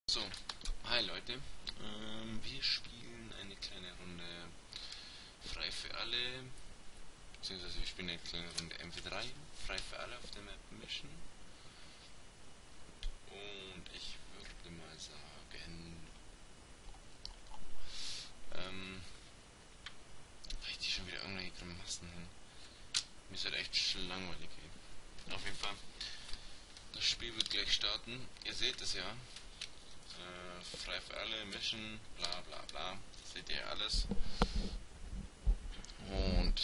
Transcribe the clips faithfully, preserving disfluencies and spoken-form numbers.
So, hi Leute, ähm, wir spielen eine kleine Runde frei für alle, beziehungsweise wir spielen eine kleine Runde M V drei, frei für alle auf der Map Mission. Und ich würde mal sagen, ähm, ich die schon wieder irgendwelche Grimassen hin. Mir ist halt echt langweilig hier. Auf jeden Fall, das Spiel wird gleich starten, ihr seht es ja. Äh, frei für alle, Mission, bla bla bla, das seht ihr alles. Und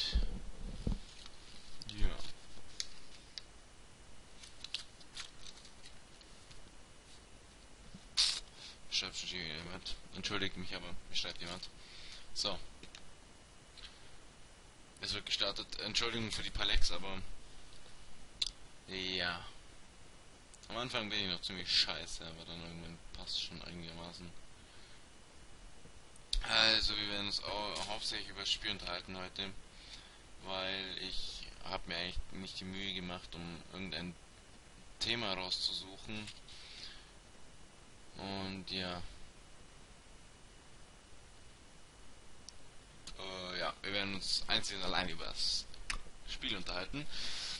ja. Schreibt schon hier jemand. Entschuldigt mich, aber mir schreibt jemand. So. Es wird gestartet. Entschuldigung für die Palex, aber ja. Am Anfang bin ich noch ziemlich scheiße, aber dann irgendwann passt schon einigermaßen. Also, wir werden uns auch hauptsächlich über das Spiel unterhalten heute, weil ich habe mir eigentlich nicht die Mühe gemacht, um irgendein Thema rauszusuchen. Und ja. Äh, ja, wir werden uns einzig und allein über das Spiel unterhalten.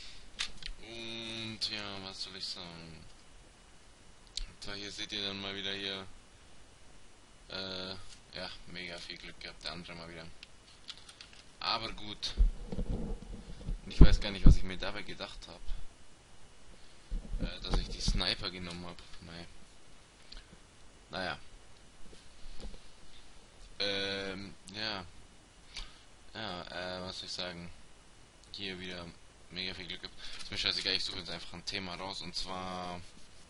Und ja, was soll ich sagen? So, hier seht ihr dann mal wieder hier. Äh, ja, mega viel Glück gehabt, der andere mal wieder. Aber gut. Ich weiß gar nicht, was ich mir dabei gedacht habe. Äh, dass ich die Sniper genommen habe. Naja. Ähm, ja. Ja, äh, was soll ich sagen? Hier wieder mega viel Glück gehabt. Ist mir scheißegal, ich suche jetzt einfach ein Thema raus und zwar.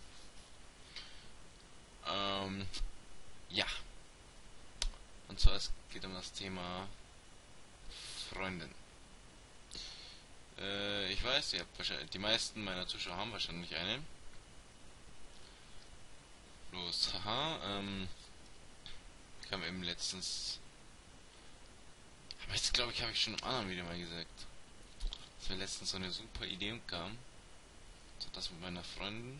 Ähm, ja. Und zwar es geht um das Thema Freundin. Äh, ich weiß, ihr habt wahrscheinlich, die meisten meiner Zuschauer haben wahrscheinlich eine. Bloß, haha, ähm, ich habe eben letztens, aber jetzt glaube ich, habe ich schon im anderen Video mal gesagt, dass mir letztens so eine super Idee kam. So, das mit meiner Freundin.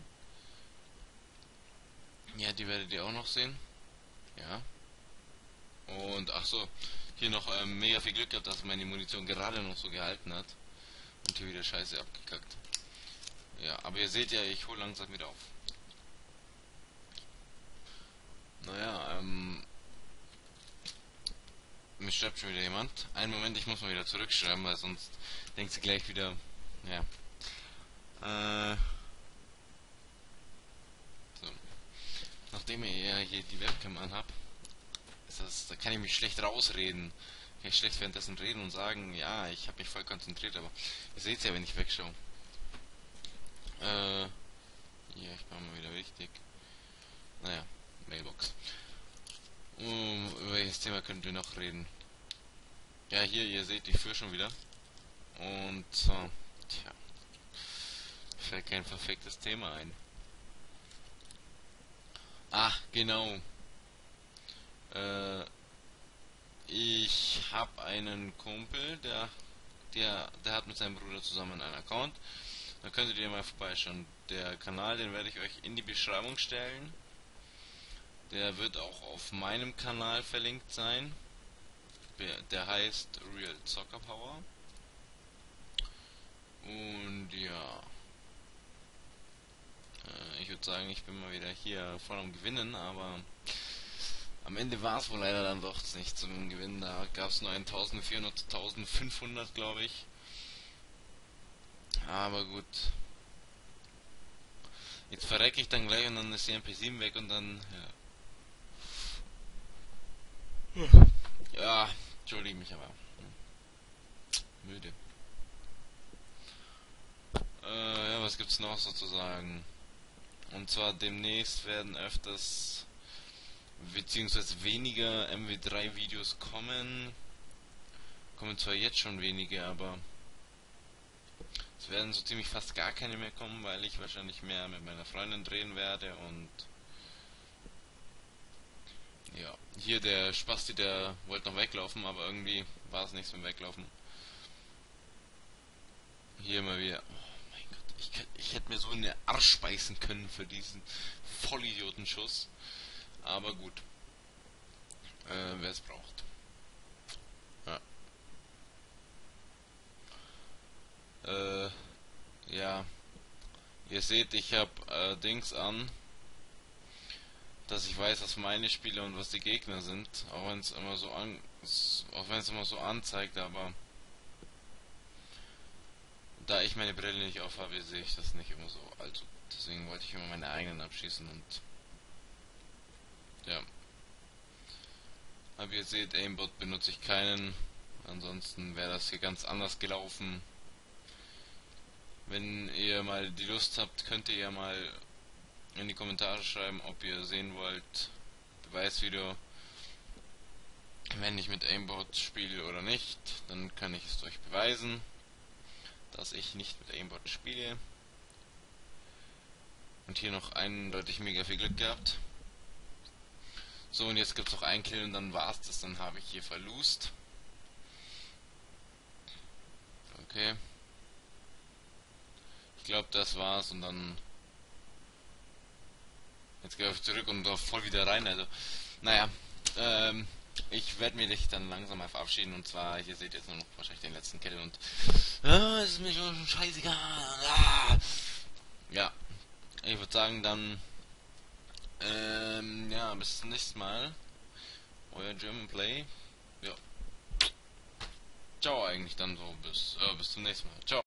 Ja, die werdet ihr auch noch sehen. Ja. Und, ach so, hier noch ähm, mega viel Glück gehabt, dass meine Munition gerade noch so gehalten hat. Und hier wieder scheiße abgekackt. Ja, aber ihr seht ja, ich hole langsam wieder auf. Naja, ähm, mir schreibt schon wieder jemand. Einen Moment, ich muss mal wieder zurückschreiben, weil sonst denkt sie gleich wieder, ja. Äh, so. Nachdem ihr ja hier die Webcam anhabt, ist das, da kann ich mich schlecht rausreden. Kann ich schlecht währenddessen reden und sagen, ja, ich habe mich voll konzentriert, aber ihr seht ja, wenn ich wegschaue. Äh, ja, ich mache mal wieder wichtig. Naja, Mailbox. Um, über welches Thema könnten wir noch reden? Ja, hier, ihr seht, ich führe schon wieder. Und so, tja, fällt kein perfektes Thema ein. Ah, genau. Äh, ich habe einen Kumpel, der, der, der hat mit seinem Bruder zusammen einen Account. Da könntet ihr mal vorbeischauen. Der Kanal, den werde ich euch in die Beschreibung stellen. Der wird auch auf meinem Kanal verlinkt sein. Der heißt Real Soccer Power. Und ja, äh, ich würde sagen, ich bin mal wieder hier voll am Gewinnen, aber am Ende war es wohl leider dann doch nicht zum Gewinnen. Da gab es nur eintausendvierhundert zu eintausendfünfhundert, glaube ich. Aber gut. Jetzt verrecke ich dann gleich und dann ist die M P sieben weg und dann, ja. Ja, entschuldige mich aber. Müde. Äh, ja, was gibt's noch sozusagen? Und zwar demnächst werden öfters beziehungsweise weniger M W drei Videos kommen. Kommen zwar jetzt schon wenige, aber es werden so ziemlich fast gar keine mehr kommen, weil ich wahrscheinlich mehr mit meiner Freundin drehen werde und ja, hier der Spasti, der wollte noch weglaufen, aber irgendwie war es nichts mit Weglaufen. Hier mal wieder. Oh mein Gott, ich, ich hätte mir so in den Arsch beißen können für diesen Vollidiotenschuss. Aber gut. Äh, wer es braucht. Ja. Äh, ja. Ihr seht, ich habe äh, Dings an, dass ich weiß, was meine Spiele und was die Gegner sind, auch wenn es immer so an, auch wenn es immer so anzeigt, aber da ich meine Brille nicht auf habe, sehe ich das nicht immer so allzu gut. Deswegen wollte ich immer meine eigenen abschießen und ja. Aber ihr seht, Aimbot benutze ich keinen. Ansonsten wäre das hier ganz anders gelaufen. Wenn ihr mal die Lust habt, könnt ihr ja mal in die Kommentare schreiben, ob ihr sehen wollt, Beweisvideo, wenn ich mit Aimbot spiele oder nicht. Dann kann ich es euch beweisen, dass ich nicht mit Aimbot spiele. Und hier noch eindeutig mega viel Glück gehabt. So, und jetzt gibt es noch einen Kill und dann war's das, dann habe ich hier verlost. Okay. Ich glaube, das war's und dann... Jetzt gehe ich zurück und drauf voll wieder rein, also... Naja, ähm... ich werde mich dann langsam mal verabschieden und zwar, hier seht ihr jetzt nur noch wahrscheinlich den letzten Kill und... Ah, ist mir schon scheißegal. Ah. Ja, ich würde sagen dann... Ähm, ja, bis zum nächsten Mal. Euer German Play. Ja. Ciao eigentlich dann so. Bis, äh, bis zum nächsten Mal. Ciao.